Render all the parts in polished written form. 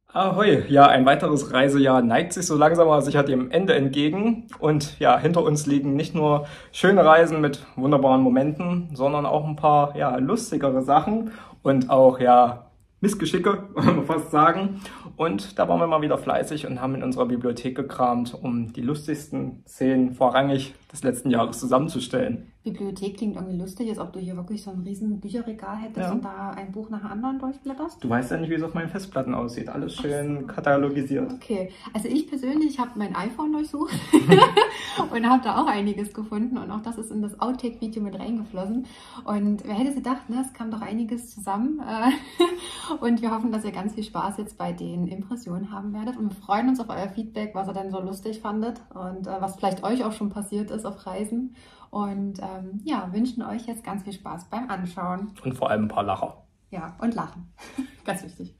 Ahoi, ja, ein weiteres Reisejahr neigt sich so langsam aber sicher dem Ende entgegen. Und ja, hinter uns liegen nicht nur schöne Reisen mit wunderbaren Momenten, sondern auch ein paar, ja, lustigere Sachen und auch, ja, Missgeschicke, kann man fast sagen. Und da waren wir mal wieder fleißig und haben in unserer Bibliothek gekramt, um die lustigsten Szenen vorrangig des letzten Jahres zusammenzustellen. Bibliothek klingt irgendwie lustig, als ob du hier wirklich so ein riesen Bücherregal hättest und da ein Buch nach dem anderen durchblätterst. Du weißt ja nicht, wie es auf meinen Festplatten aussieht. Alles schön katalogisiert. Okay, also ich persönlich habe mein iPhone durchsucht und habe da auch einiges gefunden. Und auch das ist in das Outtake-Video mit reingeflossen. Und wer hätte gedacht, ne, es kam doch einiges zusammen. Und wir hoffen, dass ihr ganz viel Spaß jetzt bei den Impressionen haben werdet. Und wir freuen uns auf euer Feedback, was ihr denn so lustig fandet und was vielleicht euch auch schon passiert ist auf Reisen. Und ja, wünschen euch jetzt ganz viel Spaß beim Anschauen. Und vor allem ein paar Lacher. Ja, und lachen. Ganz wichtig.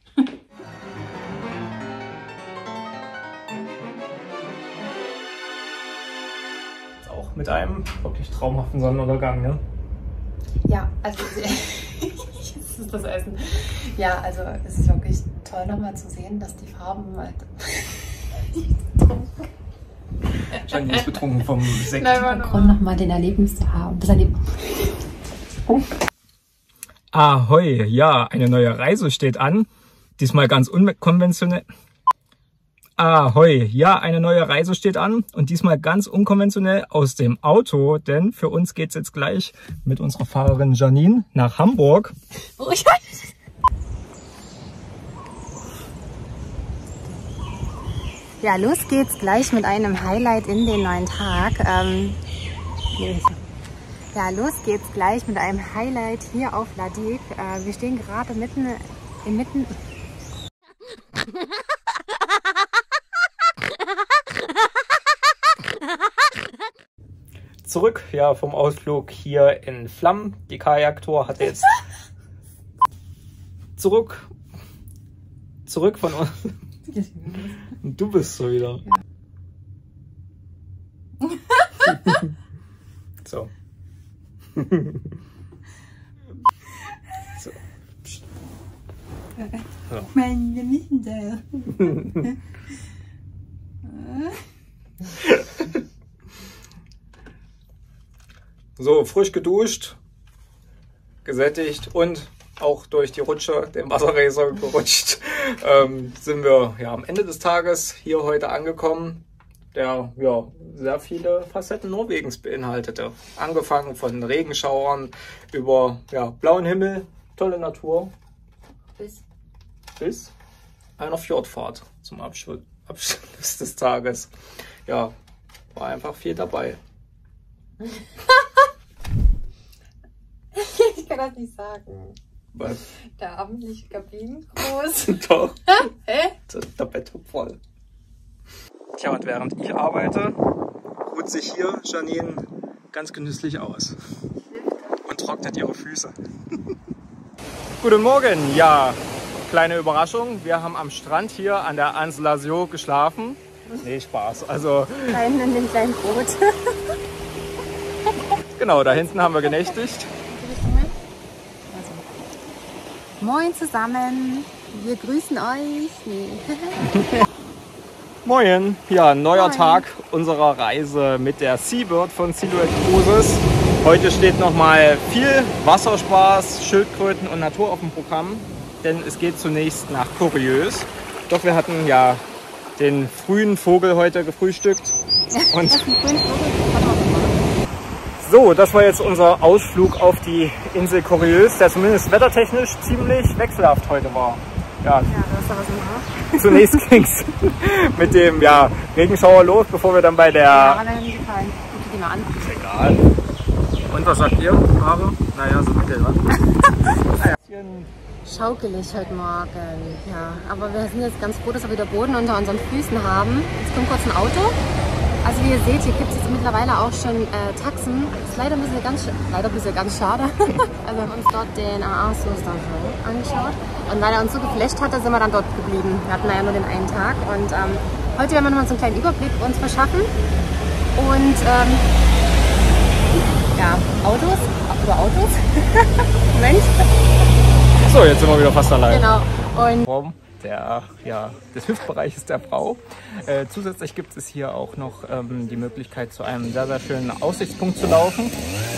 Jetzt auch mit einem wirklich traumhaften Sonnenuntergang, ne? Ja, also jetzt ist das Essen. Ja, also es ist wirklich toll nochmal zu sehen, dass die Farben halt... Janine ist betrunken vom Sekt. Grund nochmal den Erlebnis zu haben. Das Erlebnis. Ahoi, ja, eine neue Reise steht an. Diesmal ganz unkonventionell. Ahoi, ja, eine neue Reise steht an und diesmal ganz unkonventionell aus dem Auto, denn für uns geht's jetzt gleich mit unserer Fahrerin Janine nach Hamburg. Ja, los geht's gleich mit einem Highlight in den neuen Tag. Ja, los geht's gleich mit einem Highlight hier auf Ladek. Wir stehen gerade inmitten. Zurück, ja, vom Ausflug hier in Flammen. Die Kajaktour hatte jetzt zurück von uns. Du bist so wieder. Ja. So. So. So. Mein, wir müssen da. So, frisch geduscht, gesättigt und auch durch die Rutsche, den Wasserracer gerutscht, sind wir ja am Ende des Tages hier heute angekommen, der ja sehr viele Facetten Norwegens beinhaltete. Angefangen von Regenschauern über ja, blauen Himmel, tolle Natur, bis einer Fjordfahrt zum Abschluss des Tages. Ja, war einfach viel dabei. Ich kann das nicht sagen. Was? Der abendliche Kabinengruß. Doch. Hä? Der Bett voll. Tja, und während ich arbeite, ruht sich hier Janine ganz genüsslich aus und trocknet ihre Füße. Guten Morgen, ja, kleine Überraschung. Wir haben am Strand hier an der Anslasio geschlafen. Nee, Spaß. Also. Da hinten in dem kleinen Boot. Genau, da hinten haben wir genächtigt. Moin zusammen, wir grüßen euch. Nee. Moin, ja, neuer Moin. Tag unserer Reise mit der Seabird von Silhouette Cruises. Heute steht nochmal viel Wasserspaß, Schildkröten und Natur auf dem Programm, denn es geht zunächst nach Curieux. Doch wir hatten ja den frühen Vogel heute gefrühstückt. Und so, das war jetzt unser Ausflug auf die Insel Curieux, der zumindest wettertechnisch ziemlich wechselhaft heute war. Ja, Ja, du hast da was im Haar. zunächst ging es mit dem ja, Regenschauer los, bevor wir dann bei der... Ja, hat mir nicht gefallen. Guck dir die mal an. Ist egal. Und was sagt ihr, Haare? Naja, so mittel, was? Naja. Schaukelig heute Morgen. Ja, aber wir sind jetzt ganz froh, dass wir wieder Boden unter unseren Füßen haben. Jetzt kommt kurz ein Auto. Also wie ihr seht, hier gibt es jetzt mittlerweile auch schon Taxen. Ist leider ein bisschen ganz schade. Also wir haben uns dort den Arsos angeschaut. Und weil er uns so geflasht hatte, sind wir dann dort geblieben. Wir hatten ja nur den einen Tag. Und heute werden wir nochmal so einen kleinen Überblick uns verschaffen. Und ja, Autos. Moment. So, jetzt sind wir wieder fast allein. Genau. Und Warum? des Hüftbereiches der Frau. Zusätzlich gibt es hier auch noch die Möglichkeit, zu einem sehr, sehr schönen Aussichtspunkt zu laufen.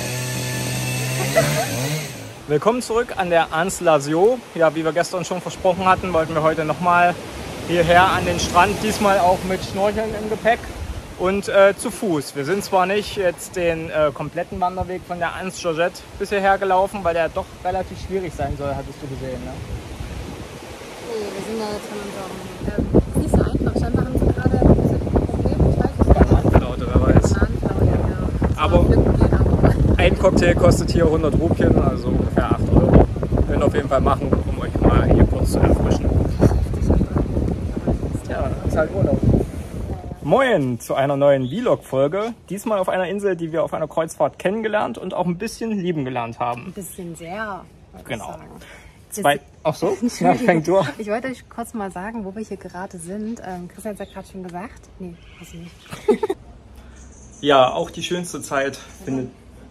Willkommen zurück an der Anse-Lazio. Ja, wie wir gestern schon versprochen hatten, wollten wir heute nochmal hierher an den Strand, diesmal auch mit Schnorcheln im Gepäck und zu Fuß. Wir sind zwar nicht jetzt den kompletten Wanderweg von der Anse-Georgette bis hierher gelaufen, weil der doch relativ schwierig sein soll, hattest du gesehen, ne? Nee, wir sind da jetzt von unserem... ist nicht so einfach. Scheinbar haben sie gerade ein Problem. Ich weiß es nicht. Bananenflaute, wer weiß. Bananenflaute, ja. Aber ein Cocktail kostet hier 100 Rupien, also ungefähr 8 Euro. Könnt ihr auf jeden Fall machen, um euch mal hier kurz zu erfrischen. Ja, ist halt Urlaub. Moin zu einer neuen Vlog-Folge. Diesmal auf einer Insel, die wir auf einer Kreuzfahrt kennengelernt und auch ein bisschen lieben gelernt haben. Ein bisschen sehr. Genau. Ach so? Ja, fängt durch. Ich wollte euch kurz mal sagen, wo wir hier gerade sind. Christian hat ja gerade schon gesagt. Nee, weiß ich nicht. Ja, auch die schönste Zeit findet...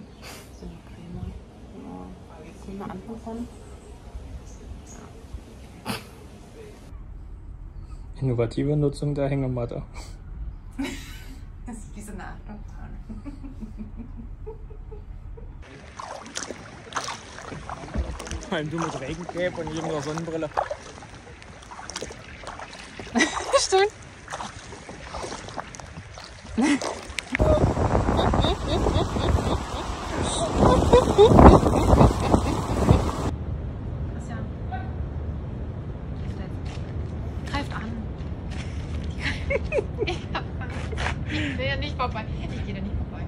Innovative Nutzung der Hängematte. Das ist wie so eine Achterbahn. Ein dummes Regencape und irgendeine Sonnenbrille. Stimmt. Christian. Greift an. Ich will ja nicht vorbei. Ich gehe da nicht vorbei.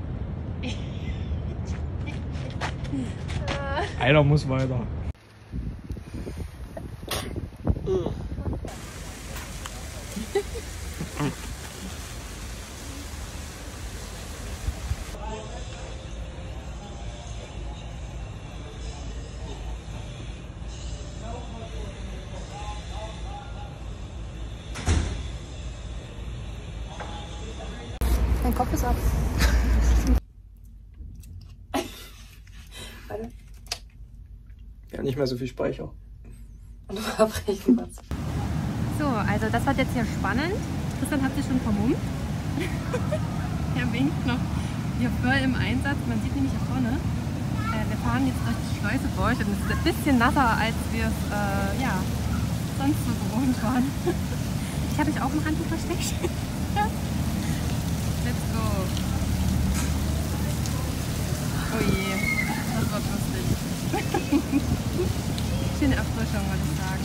Einer muss weiter. Mein Kopf ist ab. Warte. Ja, nicht mehr so viel Speicher. Und verbrechen was. So, also das wird jetzt hier spannend. Christian hat sich schon vermummt. Er winkt noch hier voll im Einsatz. Man sieht nämlich hier vorne. Wir fahren jetzt durch die Schleuse durch und es ist ein bisschen nasser, als wir es sonst so gewohnt waren. Ich habe euch auch ein Handtuch versteckt. Let's go. Oh je, das wird lustig. Schöne Erfrischung, würde ich sagen.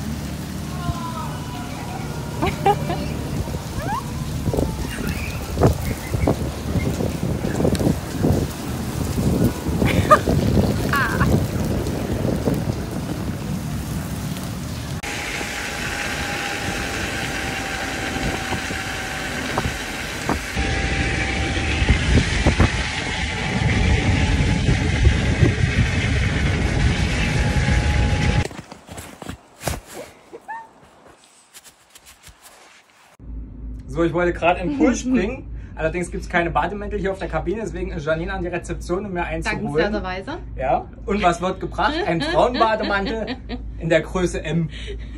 So, ich wollte gerade in den Pool springen. Allerdings gibt es keine Bademäntel hier auf der Kabine, deswegen ist Janine an die Rezeption, um mir einzuholen. Dankenswerterweise. Ja. Und was wird gebracht? Ein Frauenbademantel in der Größe M.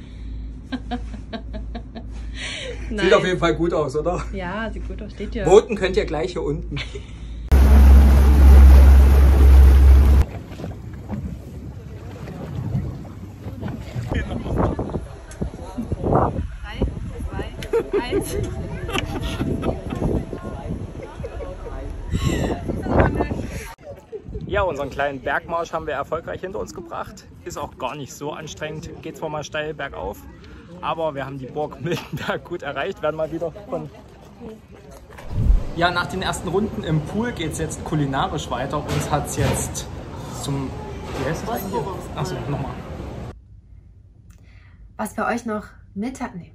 Sieht auf jeden Fall gut aus, oder? Ja, sieht gut aus, steht ja. Voten könnt ihr gleich hier unten. 3, 2, 1. Ja, unseren kleinen Bergmarsch haben wir erfolgreich hinter uns gebracht. Ist auch gar nicht so anstrengend. Geht zwar mal steil bergauf, aber wir haben die Burg Miltenberg gut erreicht. Werden mal wieder von... Ja, nach den ersten Runden im Pool geht es jetzt kulinarisch weiter. Uns hat es jetzt zum... Wie heißt das eigentlich? Achso, nochmal. Was wir euch noch mitnehmen.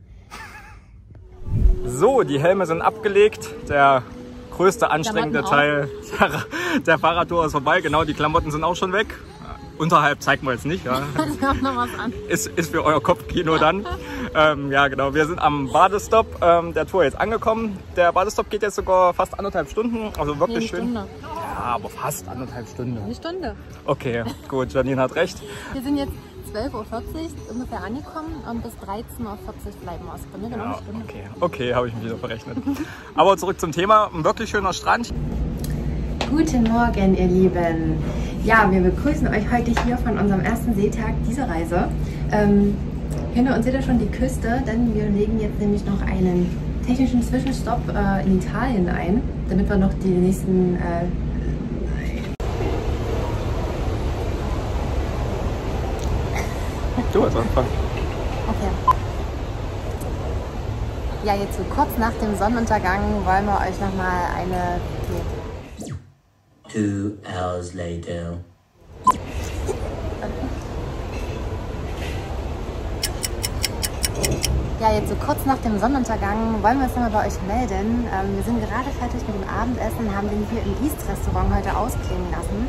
So, die Helme sind abgelegt. Der größte anstrengende Teil der Fahrradtour ist vorbei. Genau, die Klamotten sind auch schon weg. Unterhalb zeigen wir jetzt nicht. Ja. Noch was an. Ist für euer Kopfkino dann. Ja, genau. Wir sind am Badestopp der Tour jetzt angekommen. Der Badestopp geht jetzt sogar fast 1,5 Stunden. Also wirklich schön. Stunde. Ja, aber fast 1,5 Stunden. Eine Stunde. Okay, gut. Janine hat recht. Wir sind jetzt 12:40 Uhr ungefähr angekommen und bis 13:40 Uhr bleiben wir. Also bei mir genau eine Stunde. Okay, habe ich mich wieder verrechnet. Aber zurück zum Thema, ein wirklich schöner Strand. Guten Morgen, ihr Lieben. Ja, wir begrüßen euch heute hier von unserem ersten Seetag dieser Reise. Hinter uns seht ihr schon die Küste, denn wir legen jetzt nämlich noch einen technischen Zwischenstopp in Italien ein, damit wir noch die nächsten Du hast angefangen. Okay. Ja, jetzt so kurz nach dem Sonnenuntergang wollen wir euch nochmal eine... 2 hours later. Ja, jetzt so kurz nach dem Sonnenuntergang wollen wir uns nochmal bei euch melden. Wir sind gerade fertig mit dem Abendessen, haben den hier im East-Restaurant heute ausklingen lassen.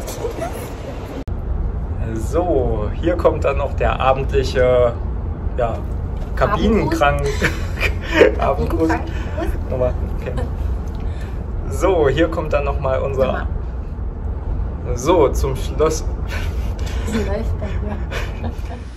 So, hier kommt dann noch der abendliche Kabinenkrank. Abendgruß. Nochmal, okay. So, hier kommt dann nochmal unser... So, zum Schluss. Sie läuft bei mir.